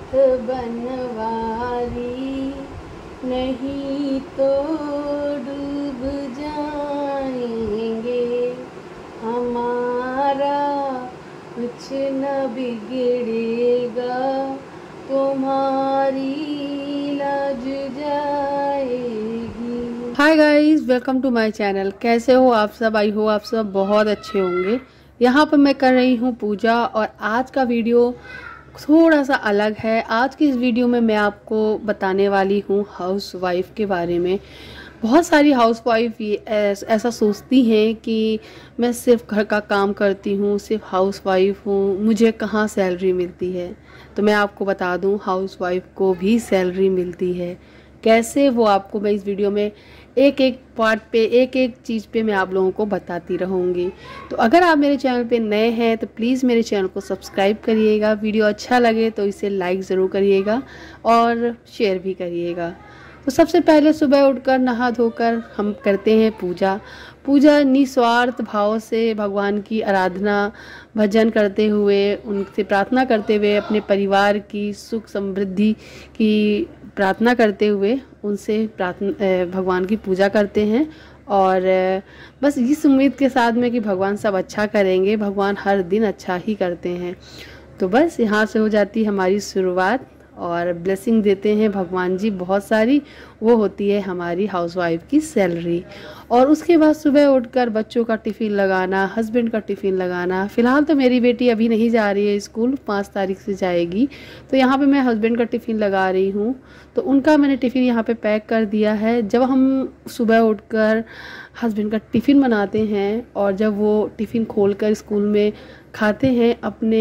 बनवारी, नहीं तो डूब जाएंगे, हमारा कुछ न बिगड़ेगा, तुम्हारी लाज जाएगी। Hi guys, welcome to my channel. कैसे हो आप सब? आई हो आप सब बहुत अच्छे होंगे। यहाँ पर मैं कर रही हूँ पूजा और आज का वीडियो थोड़ा सा अलग है। आज की इस वीडियो में मैं आपको बताने वाली हूँ हाउस वाइफ के बारे में। बहुत सारी हाउस वाइफ ऐसा सोचती हैं कि मैं सिर्फ घर का काम करती हूँ, सिर्फ हाउस वाइफ हूँ, मुझे कहाँ सैलरी मिलती है। तो मैं आपको बता दूँ, हाउस वाइफ को भी सैलरी मिलती है। कैसे, वो आपको मैं इस वीडियो में एक एक पार्ट पे, एक एक चीज़ पे मैं आप लोगों को बताती रहूँगी। तो अगर आप मेरे चैनल पे नए हैं तो प्लीज़ मेरे चैनल को सब्सक्राइब करिएगा। वीडियो अच्छा लगे तो इसे लाइक ज़रूर करिएगा और शेयर भी करिएगा। तो सबसे पहले सुबह उठकर नहा धोकर हम करते हैं पूजा। पूजा निस्वार्थ भाव से भगवान की आराधना, भजन करते हुए, उनसे प्रार्थना करते हुए, अपने परिवार की सुख समृद्धि की प्रार्थना करते हुए उनसे भगवान की पूजा करते हैं। और बस इस उम्मीद के साथ में कि भगवान सब अच्छा करेंगे। भगवान हर दिन अच्छा ही करते हैं। तो बस यहाँ से हो जाती है हमारी शुरुआत और ब्लेसिंग देते हैं भगवान जी बहुत सारी, वो होती है हमारी हाउसवाइफ की सैलरी। और उसके बाद सुबह उठकर बच्चों का टिफ़िन लगाना, हस्बैंड का टिफ़िन लगाना। फ़िलहाल तो मेरी बेटी अभी नहीं जा रही है स्कूल, 5 तारीख से जाएगी। तो यहाँ पे मैं हस्बैंड का टिफ़िन लगा रही हूँ। तो उनका मैंने टिफ़िन यहाँ पे पैक कर दिया है। जब हम सुबह उठकर हस्बैंड का टिफ़िन बनाते हैं और जब वो टिफ़िन खोलकर स्कूल में खाते हैं अपने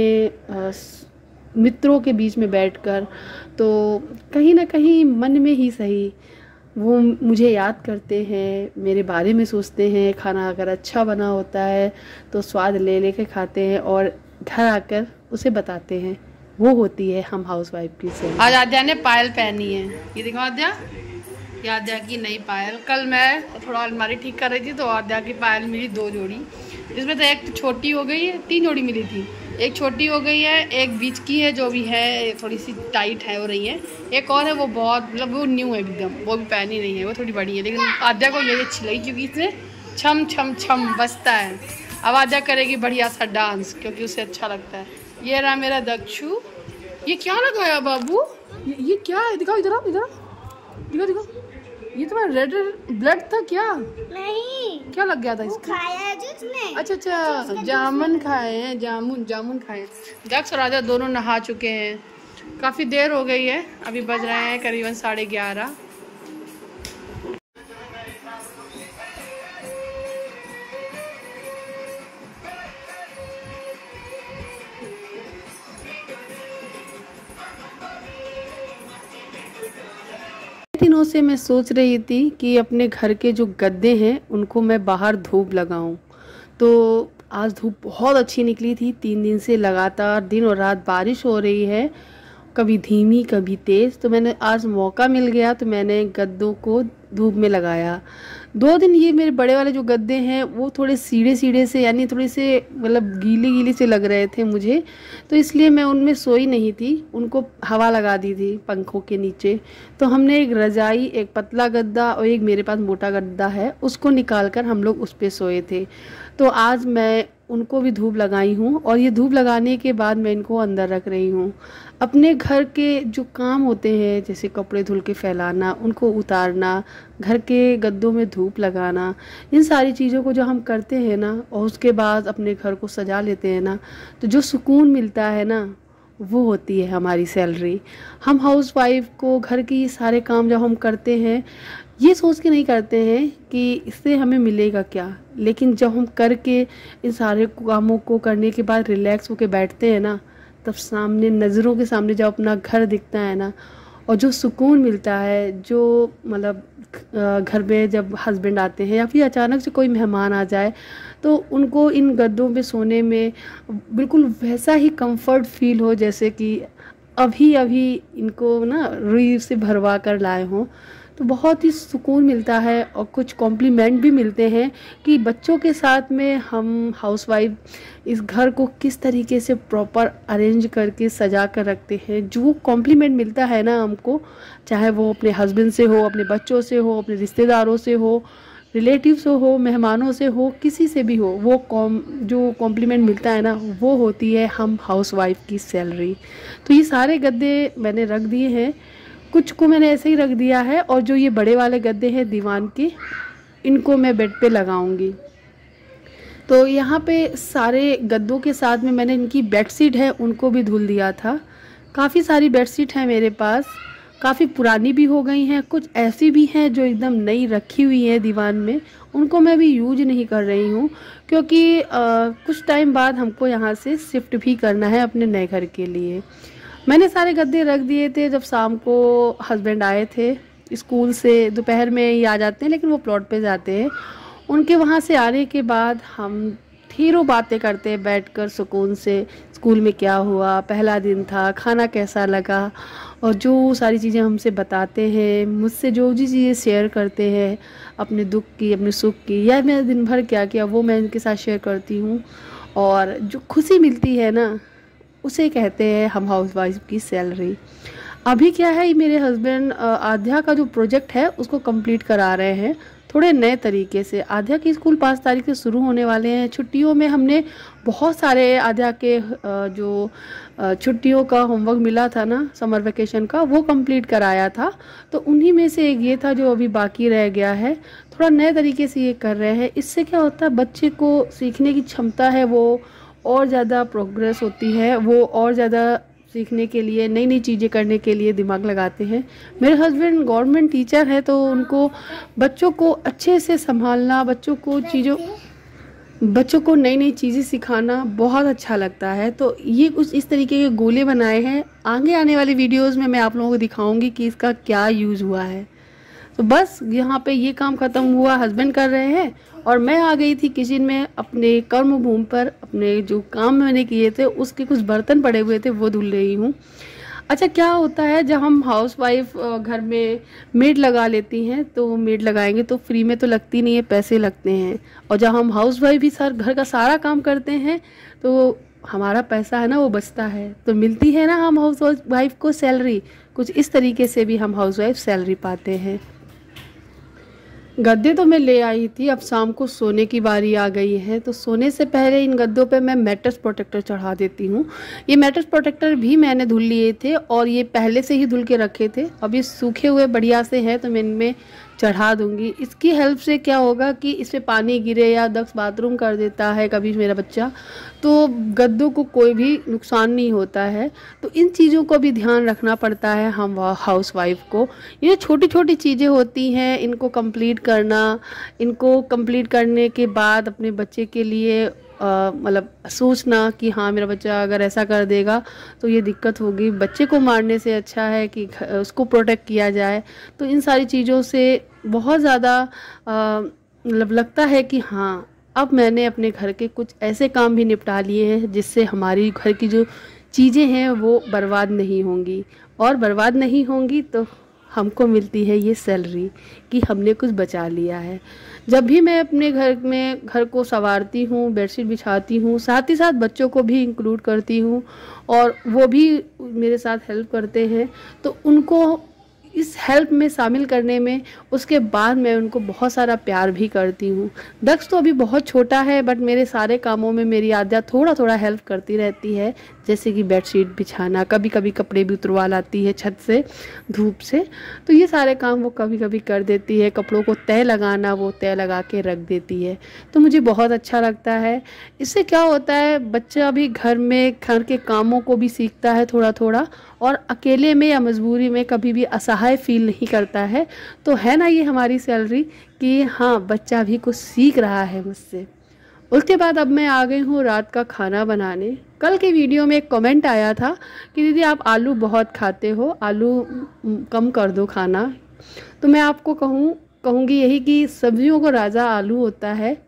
मित्रों के बीच में बैठकर, तो कहीं ना कहीं मन में ही सही वो मुझे याद करते हैं, मेरे बारे में सोचते हैं। खाना अगर अच्छा बना होता है तो स्वाद ले लेके खाते हैं और घर आकर उसे बताते हैं। वो होती है हम हाउसवाइफ की से। आज आद्या ने पायल पहनी है, ये देखो आद्या, ये आद्या की नई पायल। कल मैं थोड़ा अलमारी ठीक कर रही थी तो आद्या की पायल मिली 2 जोड़ी। इसमें तो एक छोटी हो गई है, 3 जोड़ी मिली थी। एक छोटी हो गई है, एक बीच की है जो भी है थोड़ी सी टाइट है हो रही है, एक और है वो बहुत मतलब वो न्यू है एकदम, वो भी पहनी नहीं है, वो थोड़ी बड़ी है। लेकिन आद्या को ये अच्छी लगी क्योंकि इसमें छम छम छम बजता है। अब आद्या करेगी बढ़िया सा डांस क्योंकि उसे अच्छा लगता है। ये रहा मेरा दक्षु। ये क्या लगाया बाबू? ये क्या है? दिखाओ इधर, इधर दिखा दिखा। ये तुम्हारा रेड ब्लड था क्या? नहीं, क्या लग गया था इसको? खाया है जो उसने। अच्छा, जामुन खाए हैं, जामुन खाए हैं। दक्ष और राजा दोनों नहा चुके हैं। काफ़ी देर हो गई है, अभी बज रहे हैं करीबन 11:30। दिनों से मैं सोच रही थी कि अपने घर के जो गद्दे हैं उनको मैं बाहर धूप लगाऊं। तो आज धूप बहुत अच्छी निकली थी। 3 दिन से लगातार दिन और रात बारिश हो रही है, कभी धीमी कभी तेज़। तो मैंने आज मौका मिल गया तो मैंने गद्दों को धूप में लगाया। 2 दिन ये मेरे बड़े वाले जो गद्दे हैं वो थोड़े सीढ़े सीढ़े से, यानी थोड़े से मतलब गीले गीले से लग रहे थे मुझे, तो इसलिए मैं उनमें सोई नहीं थी, उनको हवा लगा दी थी पंखों के नीचे। तो हमने एक रजाई, एक पतला गद्दा और एक मेरे पास मोटा गद्दा है, उसको निकाल कर हम लोग उस पर सोए थे। तो आज मैं उनको भी धूप लगाई हूँ और ये धूप लगाने के बाद मैं इनको अंदर रख रही हूँ। अपने घर के जो काम होते हैं जैसे कपड़े धुल के फैलाना, उनको उतारना, घर के गद्दों में धूप लगाना, इन सारी चीज़ों को जो हम करते हैं ना और उसके बाद अपने घर को सजा लेते हैं ना, तो जो सुकून मिलता है ना वो होती है हमारी सैलरी। हम हाउसवाइफ को घर के ये सारे काम जब हम करते हैं ये सोच के नहीं करते हैं कि इससे हमें मिलेगा क्या, लेकिन जब हम करके इन सारे कामों को करने के बाद रिलैक्स होके बैठते हैं ना, तब सामने नज़रों के सामने जब अपना घर दिखता है ना और जो सुकून मिलता है, जो मतलब घर में जब हस्बैंड आते हैं या फिर अचानक से कोई मेहमान आ जाए तो उनको इन गद्दों पे सोने में बिल्कुल वैसा ही कंफर्ट फील हो जैसे कि अभी अभी इनको ना रुई से भरवा कर लाए हों। तो बहुत ही सुकून मिलता है और कुछ कॉम्प्लीमेंट भी मिलते हैं कि बच्चों के साथ में हम हाउसवाइफ इस घर को किस तरीके से प्रॉपर अरेंज करके सजा कर रखते हैं। जो कॉम्प्लीमेंट मिलता है ना हमको, चाहे वो अपने हस्बैंड से हो, अपने बच्चों से हो, अपने रिश्तेदारों से हो, रिलेटिव्स से हो, मेहमानों से हो, किसी से भी हो, वो जो कॉम्प्लीमेंट मिलता है ना, वो होती है हम हाउसवाइफ की सैलरी। तो ये सारे गद्दे मैंने रख दिए हैं, कुछ को मैंने ऐसे ही रख दिया है, और जो ये बड़े वाले गद्दे हैं दीवान के, इनको मैं बेड पे लगाऊंगी। तो यहाँ पे सारे गद्दों के साथ में मैंने इनकी बेडशीट है उनको भी धुल दिया था। काफ़ी सारी बेडशीट है मेरे पास, काफ़ी पुरानी भी हो गई हैं, कुछ ऐसी भी हैं जो एकदम नई रखी हुई हैं दीवान में, उनको मैं भी यूज नहीं कर रही हूँ, क्योंकि कुछ टाइम बाद हमको यहाँ से शिफ्ट भी करना है अपने नए घर के लिए। मैंने सारे गद्दे रख दिए थे। जब शाम को हस्बैंड आए थे स्कूल से, दोपहर में ही आ जाते हैं लेकिन वो प्लॉट पे जाते हैं, उनके वहाँ से आने के बाद हम ढेरों बातें करते हैं बैठकर सुकून से। स्कूल में क्या हुआ, पहला दिन था, खाना कैसा लगा, और जो सारी चीज़ें हमसे बताते हैं, मुझसे जो भी चीज़ें शेयर करते हैं, अपने दुख की, अपने सुख की, या मैं दिन भर क्या किया वो मैं इनके साथ शेयर करती हूँ। और जो खुशी मिलती है ना, उसे कहते हैं हम हाउसवाइफ की सैलरी। अभी क्या है, मेरे हस्बैंड आध्या का जो प्रोजेक्ट है उसको कंप्लीट करा रहे हैं थोड़े नए तरीके से। आध्या की स्कूल 5 तारीख से शुरू होने वाले हैं। छुट्टियों में हमने बहुत सारे आध्या के जो छुट्टियों का होमवर्क मिला था ना, समर वेकेशन का, वो कंप्लीट कराया था। तो उन्हीं में से एक ये था जो अभी बाकी रह गया है। थोड़ा नए तरीके से ये कर रहे हैं। इससे क्या होता है, बच्चे को सीखने की क्षमता है वो और ज़्यादा प्रोग्रेस होती है, वो और ज़्यादा सीखने के लिए, नई नई चीज़ें करने के लिए दिमाग लगाते हैं। मेरे हस्बैंड गवर्नमेंट टीचर है, तो उनको बच्चों को अच्छे से संभालना, बच्चों को नई नई चीज़ें सिखाना बहुत अच्छा लगता है। तो ये कुछ इस तरीके के गोले बनाए हैं। आगे आने वाली वीडियोस में मैं आप लोगों को दिखाऊंगी कि इसका क्या यूज़ हुआ है। तो बस यहाँ पे ये काम ख़त्म हुआ, हस्बैंड कर रहे हैं, और मैं आ गई थी किचन में अपने कर्म भूमि पर। अपने जो काम मैंने किए थे उसके कुछ बर्तन पड़े हुए थे, वो धुल रही हूँ। अच्छा, क्या होता है जब हम हाउसवाइफ घर में मेड लगा लेती हैं, तो मेड लगाएंगे तो फ्री में तो लगती नहीं है, पैसे लगते हैं। और जब हम हाउसवाइफ भी घर का सारा काम करते हैं तो हमारा पैसा है ना वो बचता है, तो मिलती है ना हम हाउसवाइफ को सैलरी। कुछ इस तरीके से भी हम हाउसवाइफ सैलरी पाते हैं। गद्दे तो मैं ले आई थी, अब शाम को सोने की बारी आ गई है। तो सोने से पहले इन गद्दों पे मैं मैट्रेस प्रोटेक्टर चढ़ा देती हूँ। ये मैट्रेस प्रोटेक्टर भी मैंने धुल लिए थे, और ये पहले से ही धुल के रखे थे। अब ये सूखे हुए बढ़िया से हैं, तो मैं इनमें चढ़ा दूंगी। इसकी हेल्प से क्या होगा कि इस पर पानी गिरे या दक्ष बाथरूम कर देता है कभी मेरा बच्चा, तो गद्दों को कोई भी नुकसान नहीं होता है। तो इन चीज़ों को भी ध्यान रखना पड़ता है हम हाउसवाइफ को। ये छोटी छोटी चीज़ें होती हैं, इनको कंप्लीट करना, इनको कंप्लीट करने के बाद अपने बच्चे के लिए मतलब सोचना कि हाँ मेरा बच्चा अगर ऐसा कर देगा तो ये दिक्कत होगी। बच्चे को मारने से अच्छा है कि उसको प्रोटेक्ट किया जाए। तो इन सारी चीज़ों से बहुत ज़्यादा मतलब लगता है कि हाँ अब मैंने अपने घर के कुछ ऐसे काम भी निपटा लिए हैं जिससे हमारी घर की जो चीज़ें हैं वो बर्बाद नहीं होंगी, और बर्बाद नहीं होंगी तो हमको मिलती है ये सैलरी कि हमने कुछ बचा लिया है। जब भी मैं अपने घर को संवारती हूँ, बेडशीट बिछाती हूँ, साथ ही साथ बच्चों को भी इंक्लूड करती हूँ, और वो भी मेरे साथ हेल्प करते हैं। तो उनको इस हेल्प में शामिल करने में उसके बाद मैं उनको बहुत सारा प्यार भी करती हूँ। दक्ष तो अभी बहुत छोटा है, बट मेरे सारे कामों में मेरी आद्या थोड़ा थोड़ा हेल्प करती रहती है, जैसे कि बेडशीट बिछाना, कभी कभी कपड़े भी उतरवा लाती है छत से धूप से। तो ये सारे काम वो कभी कभी कर देती है। कपड़ों को तय लगाना वो तय लगा के रख देती है। तो मुझे बहुत अच्छा लगता है। इससे क्या होता है, बच्चा भी घर के कामों को भी सीखता है थोड़ा थोड़ा, और अकेले में या मजबूरी में कभी भी असहाय फील नहीं करता है। तो है ना ये हमारी सैलरी कि हाँ बच्चा भी कुछ सीख रहा है मुझसे। उसके बाद अब मैं आ गई हूँ रात का खाना बनाने। कल के वीडियो में एक कमेंट आया था कि दीदी आप आलू बहुत खाते हो, आलू कम कर दो खाना। तो मैं आपको कहूँगी यही कि सब्जियों को राजा आलू होता है।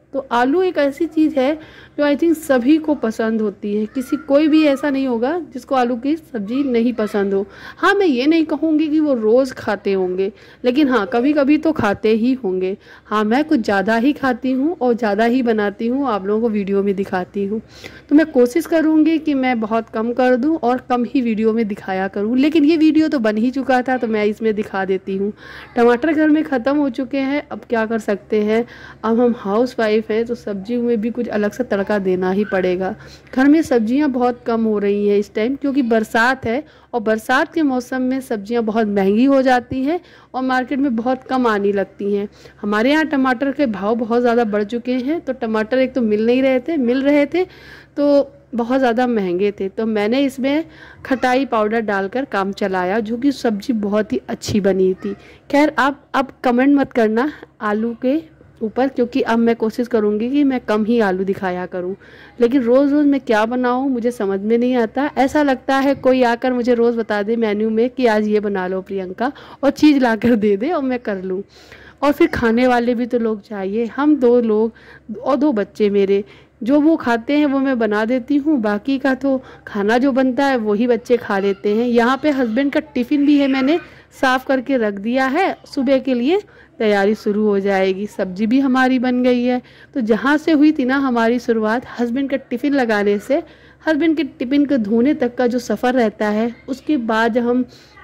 तो आलू एक ऐसी चीज़ है जो आई थिंक सभी को पसंद होती है। कोई भी ऐसा नहीं होगा जिसको आलू की सब्ज़ी नहीं पसंद हो। हाँ, मैं ये नहीं कहूँगी कि वो रोज़ खाते होंगे, लेकिन हाँ कभी कभी तो खाते ही होंगे। हाँ, मैं कुछ ज़्यादा ही खाती हूँ और ज़्यादा ही बनाती हूँ, आप लोगों को वीडियो में दिखाती हूँ। तो मैं कोशिश करूँगी कि मैं बहुत कम कर दूँ और कम ही वीडियो में दिखाया करूँ। लेकिन ये वीडियो तो बन ही चुका था तो मैं इसमें दिखा देती हूँ। टमाटर घर में ख़त्म हो चुके हैं, अब क्या कर सकते हैं। अब हम हाउस वाइफ हैं तो सब्जी में भी कुछ अलग से तड़का देना ही पड़ेगा। घर में सब्जियां बहुत कम हो रही हैं इस टाइम, क्योंकि बरसात है और बरसात के मौसम में सब्जियां बहुत महंगी हो जाती हैं और मार्केट में बहुत कम आने लगती हैं। हमारे यहाँ टमाटर के भाव बहुत ज़्यादा बढ़ चुके हैं, तो टमाटर एक तो मिल रहे थे तो बहुत ज़्यादा महंगे थे। तो मैंने इसमें खटाई पाउडर डालकर काम चलाया, जो कि सब्ज़ी बहुत ही अच्छी बनी थी। खैर, आप अब कमेंट मत करना आलू के ऊपर, क्योंकि अब मैं कोशिश करूँगी कि मैं कम ही आलू दिखाया करूँ। लेकिन रोज़ रोज़ मैं क्या बनाऊँ मुझे समझ में नहीं आता। ऐसा लगता है कोई आकर मुझे रोज़ बता दे मेन्यू में कि आज ये बना लो प्रियंका, और चीज़ ला कर दे दे और मैं कर लूँ। और फिर खाने वाले भी तो लोग चाहिए। हम 2 लोग और 2 बच्चे मेरे, जो वो खाते हैं वो मैं बना देती हूँ, बाकी का तो खाना जो बनता है वही बच्चे खा लेते हैं। यहाँ पे हस्बैंड का टिफ़िन भी है, मैंने साफ़ करके रख दिया है, सुबह के लिए तैयारी शुरू हो जाएगी। सब्जी भी हमारी बन गई है। तो जहाँ से हुई थी ना हमारी शुरुआत, हस्बैंड का टिफ़िन लगाने से, हस्बैंड के टिफ़िन को धोने तक का जो सफ़र रहता है, उसके बाद हम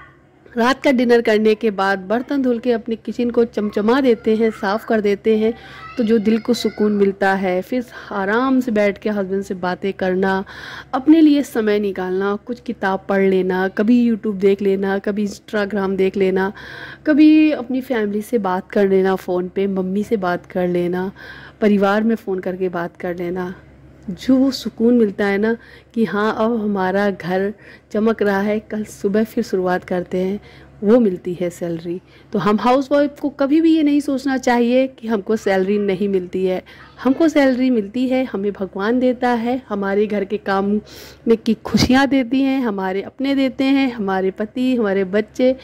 रात का डिनर करने के बाद बर्तन धुल के अपने किचन को चमचमा देते हैं, साफ़ कर देते हैं, तो जो दिल को सुकून मिलता है। फिर आराम से बैठ के हस्बैंड से बातें करना, अपने लिए समय निकालना, कुछ किताब पढ़ लेना, कभी यूट्यूब देख लेना, कभी इंस्टाग्राम देख लेना, कभी अपनी फैमिली से बात कर लेना, फ़ोन पे मम्मी से बात कर लेना, परिवार में फ़ोन करके बात कर लेना। जो वो सुकून मिलता है ना कि हाँ अब हमारा घर चमक रहा है, कल सुबह फिर शुरुआत करते हैं, वो मिलती है सैलरी। तो हम हाउस वाइफ को कभी भी ये नहीं सोचना चाहिए कि हमको सैलरी नहीं मिलती है। हमको सैलरी मिलती है, हमें भगवान देता है, हमारे घर के काम में की खुशियाँ देती हैं, हमारे अपने देते हैं, हमारे पति, हमारे बच्चे,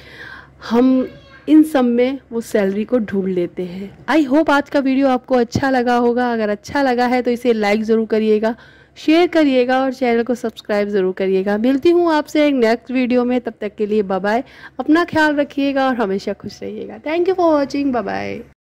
हम इन सब में वो सैलरी को ढूंढ लेते हैं। आई होप आज का वीडियो आपको अच्छा लगा होगा। अगर अच्छा लगा है तो इसे लाइक ज़रूर करिएगा, शेयर करिएगा और चैनल को सब्सक्राइब ज़रूर करिएगा। मिलती हूँ आपसे एक नेक्स्ट वीडियो में, तब तक के लिए बाय बाय। अपना ख्याल रखिएगा और हमेशा खुश रहिएगा। Thank you for watching, bye bye.